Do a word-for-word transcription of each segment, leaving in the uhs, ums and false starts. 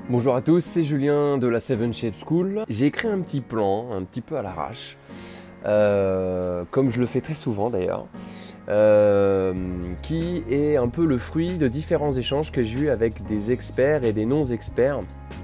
Bonjour à tous, c'est Julien de la Seven Shape School. J'ai écrit un petit plan, un petit peu à l'arrache, euh, comme je le fais très souvent d'ailleurs, euh, qui est un peu le fruit de différents échanges que j'ai eu avec des experts et des non-experts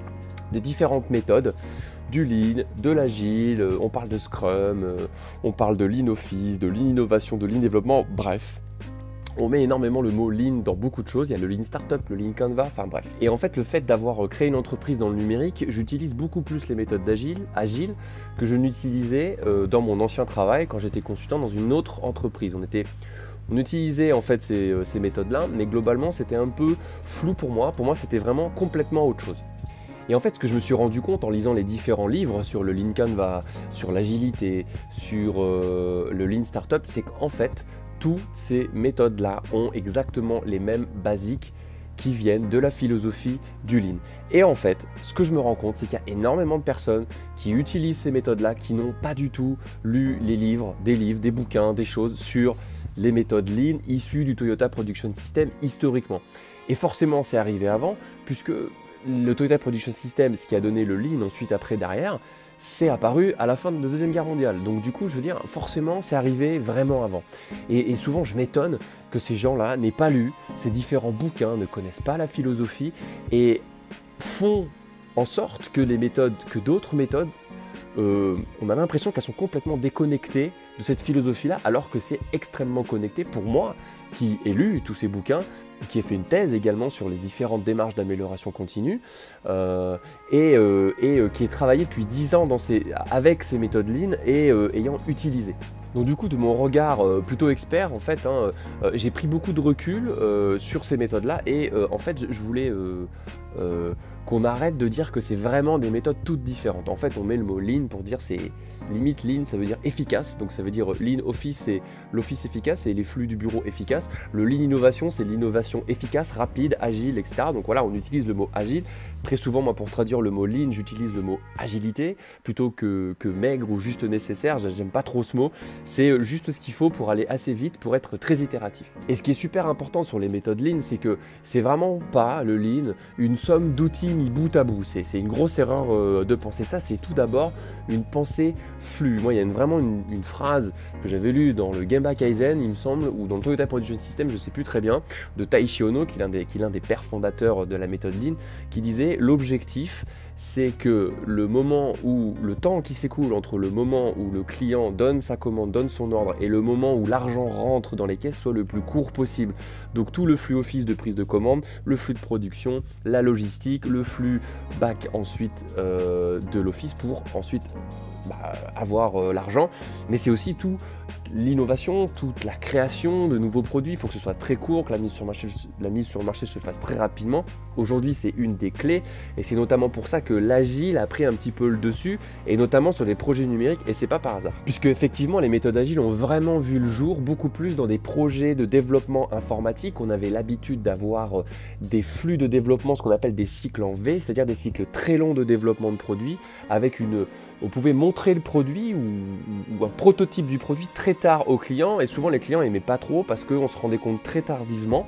de différentes méthodes, du Lean, de l'Agile, on parle de Scrum, on parle de Lean Office, de Lean Innovation, de Lean Développement, bref. On met énormément le mot Lean dans beaucoup de choses, il y a le Lean Startup, le Lean Canva, enfin bref. Et en fait, le fait d'avoir créé une entreprise dans le numérique, j'utilise beaucoup plus les méthodes d'Agile Agile, que je n'utilisais euh, dans mon ancien travail quand j'étais consultant dans une autre entreprise. On, était, on utilisait en fait ces, euh, ces méthodes-là, mais globalement c'était un peu flou pour moi. Pour moi, c'était vraiment complètement autre chose. Et en fait, ce que je me suis rendu compte en lisant les différents livres sur le Lean Canva, sur l'agilité, sur euh, le Lean Startup, c'est qu'en fait, toutes ces méthodes-là ont exactement les mêmes basiques qui viennent de la philosophie du Lean. Et en fait, ce que je me rends compte, c'est qu'il y a énormément de personnes qui utilisent ces méthodes-là, qui n'ont pas du tout lu les livres, des livres, des bouquins, des choses sur les méthodes Lean issues du Toyota Production System historiquement. Et forcément, c'est arrivé avant, puisque le Toyota Production System, ce qui a donné le Lean ensuite après derrière, c'est apparu à la fin de la Deuxième Guerre mondiale. Donc du coup, je veux dire, forcément, c'est arrivé vraiment avant. Et, et souvent, je m'étonne que ces gens-là n'aient pas lu ces différents bouquins, ne connaissent pas la philosophie et font en sorte que les méthodes, que d'autres méthodes, euh, on a l'impression qu'elles sont complètement déconnectées de cette philosophie-là, alors que c'est extrêmement connecté pour moi, qui ai lu tous ces bouquins, qui ai fait une thèse également sur les différentes démarches d'amélioration continue, euh, et, euh, et euh, qui ai travaillé depuis dix ans dans ces, avec ces méthodes Lean et euh, ayant utilisé. Donc du coup, de mon regard euh, plutôt expert, en fait, hein, euh, j'ai pris beaucoup de recul euh, sur ces méthodes-là, et euh, en fait, je, je voulais euh, euh, qu'on arrête de dire que c'est vraiment des méthodes toutes différentes. En fait, on met le mot Lean pour dire c'est limite Lean, ça veut dire efficace, donc ça veut dire Lean Office, c'est l'office efficace et les flux du bureau efficaces. Le Lean Innovation, c'est l'innovation efficace, rapide, agile, et cetera. Donc voilà, on utilise le mot agile. Très souvent, moi, pour traduire le mot Lean, j'utilise le mot agilité plutôt que, que maigre ou juste nécessaire. J'aime pas trop ce mot. C'est juste ce qu'il faut pour aller assez vite, pour être très itératif. Et ce qui est super important sur les méthodes Lean, c'est que c'est vraiment pas le Lean une somme d'outils mis bout à bout. C'est une grosse erreur euh, de penser ça. C'est tout d'abord une pensée flux. Moi, il y a une, vraiment une, une phrase que j'avais lue dans le Gemba Kaizen, il me semble, ou dans le Toyota Production System, je ne sais plus très bien, de Taishi Ohno, qui est l'un des, qui est l'un des pères fondateurs de la méthode Lean, qui disait l'objectif, c'est que le moment où le temps qui s'écoule entre le moment où le client donne sa commande, donne son ordre, et le moment où l'argent rentre dans les caisses soit le plus court possible. Donc tout le flux office de prise de commande, le flux de production, la logistique, le flux back ensuite euh, de l'office pour ensuite Bah, avoir euh, l'argent, mais c'est aussi tout l'innovation, toute la création de nouveaux produits. Il faut que ce soit très court, que la mise sur marché, la mise sur le marché se fasse très rapidement. Aujourd'hui, c'est une des clés et c'est notamment pour ça que l'agile a pris un petit peu le dessus, et notamment sur les projets numériques, et c'est pas par hasard. Puisque effectivement, les méthodes agiles ont vraiment vu le jour beaucoup plus dans des projets de développement informatique. On avait l'habitude d'avoir euh, des flux de développement, ce qu'on appelle des cycles en V, c'est-à-dire des cycles très longs de développement de produits, avec une... On pouvait montrer le produit ou, ou un prototype du produit très tard aux clients, et souvent les clients n'aimaient pas trop parce qu'on se rendait compte très tardivement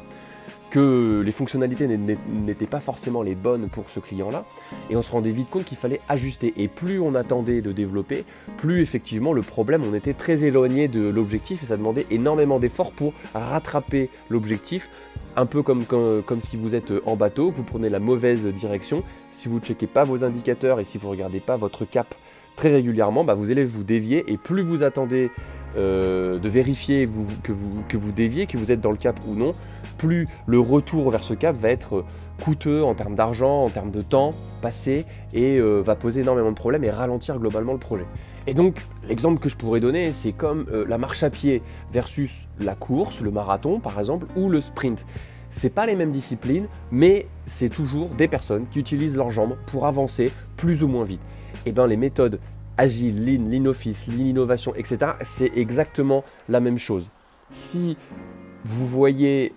que les fonctionnalités n'étaient pas forcément les bonnes pour ce client-là, et on se rendait vite compte qu'il fallait ajuster. Et plus on attendait de développer, plus effectivement le problème, on était très éloigné de l'objectif, et ça demandait énormément d'efforts pour rattraper l'objectif. Un peu comme, comme, comme si vous êtes en bateau, vous prenez la mauvaise direction, si vous ne checkez pas vos indicateurs et si vous ne regardez pas votre cap très régulièrement, bah vous allez vous dévier, et plus vous attendez euh, de vérifier vous, que, vous, que vous déviez, que vous êtes dans le cap ou non, plus le retour vers ce cap va être coûteux en termes d'argent, en termes de temps passé, et euh, va poser énormément de problèmes et ralentir globalement le projet. Et donc, l'exemple que je pourrais donner, c'est comme euh, la marche à pied versus la course, le marathon par exemple, ou le sprint. C'est pas les mêmes disciplines, mais c'est toujours des personnes qui utilisent leurs jambes pour avancer plus ou moins vite. Et bien les méthodes Agile, Lean, Lean Office, Lean Innovation, et cetera, c'est exactement la même chose. Si vous voyez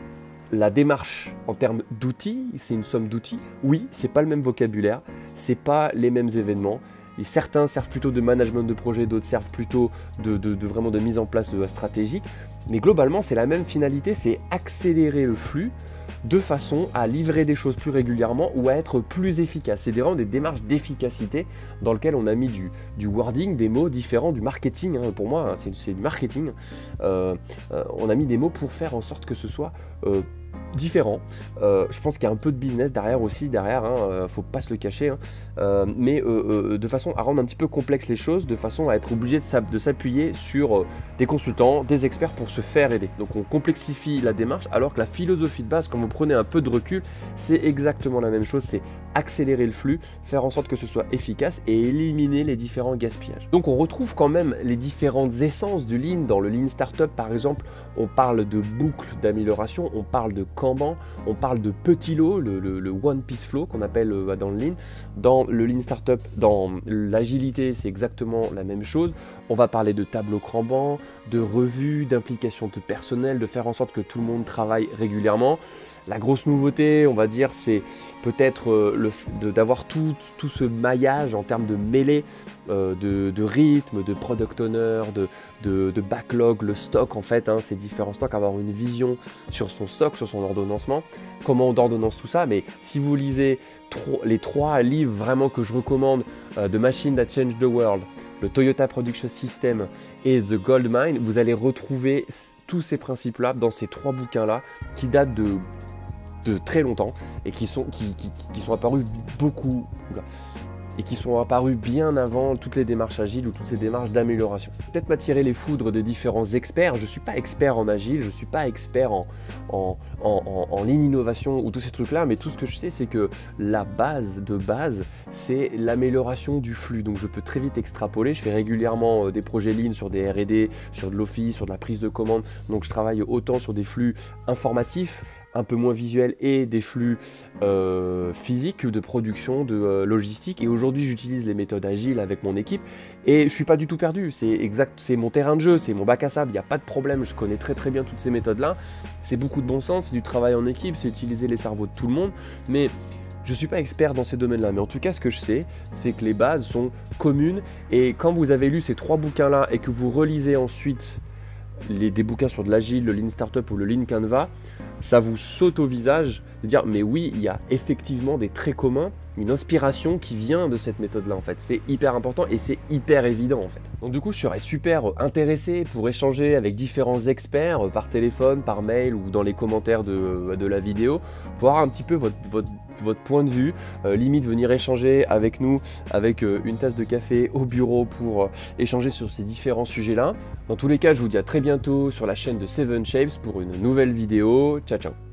la démarche en termes d'outils, c'est une somme d'outils, oui, c'est pas le même vocabulaire, c'est pas les mêmes événements. Et certains servent plutôt de management de projet, d'autres servent plutôt de, de, de vraiment de mise en place stratégique. Mais globalement, c'est la même finalité, c'est accélérer le flux de façon à livrer des choses plus régulièrement ou à être plus efficace. C'est vraiment des démarches d'efficacité dans lesquelles on a mis du, du wording, des mots différents, du marketing. Hein, pour moi, hein, c'est du marketing. Euh, euh, on a mis des mots pour faire en sorte que ce soit euh, différent. Euh, je pense qu'il y a un peu de business derrière aussi, derrière, hein, euh, faut pas se le cacher, hein, euh, mais euh, euh, de façon à rendre un petit peu complexe les choses, de façon à être obligé de s'appuyer sur euh, des consultants, des experts pour se faire aider. Donc on complexifie la démarche, alors que la philosophie de base, quand vous prenez un peu de recul, c'est exactement la même chose, c'est accélérer le flux, faire en sorte que ce soit efficace et éliminer les différents gaspillages. Donc on retrouve quand même les différentes essences du Lean. Dans le Lean Startup par exemple, on parle de boucle d'amélioration, on parle de Kanban, on parle de petits lots, le, le, le One Piece Flow qu'on appelle euh, dans le Lean. Dans le Lean Startup, dans l'agilité, c'est exactement la même chose. On va parler de tableau Kanban, de revue, d'implication de personnel, de faire en sorte que tout le monde travaille régulièrement. La grosse nouveauté, on va dire, c'est peut-être euh, d'avoir tout, tout ce maillage en termes de mêlée, euh, de, de rythme, de product owner, de, de, de backlog, le stock en fait, hein, ces différents stocks, avoir une vision sur son stock, sur son ordonnancement, comment on ordonnance tout ça. Mais si vous lisez les trois livres vraiment que je recommande, euh, The Machine That Changed the World, le Toyota Production System et The Gold Mine, vous allez retrouver tous ces principes-là dans ces trois bouquins-là qui datent de de très longtemps et qui sont, qui, qui, qui sont apparus beaucoup oula, et qui sont apparus bien avant toutes les démarches agiles ou toutes ces démarches d'amélioration. Peut-être m'attirer les foudres de différents experts. Je ne suis pas expert en agile, je ne suis pas expert en, en, en, en, en lean innovation ou tous ces trucs-là, mais tout ce que je sais, c'est que la base de base, c'est l'amélioration du flux. Donc je peux très vite extrapoler. Je fais régulièrement des projets lean sur des R et D, sur de l'office, sur de la prise de commande. Donc je travaille autant sur des flux informatifs, un peu moins visuel, et des flux euh, physiques de production, de euh, logistique. Et aujourd'hui, j'utilise les méthodes agiles avec mon équipe et je suis pas du tout perdu. C'est exact, c'est mon terrain de jeu, c'est mon bac à sable. Il n'y a pas de problème. Je connais très très bien toutes ces méthodes-là. C'est beaucoup de bon sens, c'est du travail en équipe, c'est utiliser les cerveaux de tout le monde. Mais je ne suis pas expert dans ces domaines-là, mais en tout cas, ce que je sais, c'est que les bases sont communes. Et quand vous avez lu ces trois bouquins-là et que vous relisez ensuite Les, des bouquins sur de l'agile, le Lean Startup ou le Lean Canva, ça vous saute au visage de dire mais oui, il y a effectivement des traits communs, une inspiration qui vient de cette méthode-là en fait. C'est hyper important et c'est hyper évident en fait. Donc du coup, je serais super intéressé pour échanger avec différents experts par téléphone, par mail ou dans les commentaires de, de la vidéo pour avoir un petit peu votre, votre, votre point de vue, euh, limite venir échanger avec nous avec euh, une tasse de café au bureau pour euh, échanger sur ces différents sujets-là. Dans tous les cas, je vous dis à très bientôt sur la chaîne de Seven Shapes pour une nouvelle vidéo. Ciao, ciao!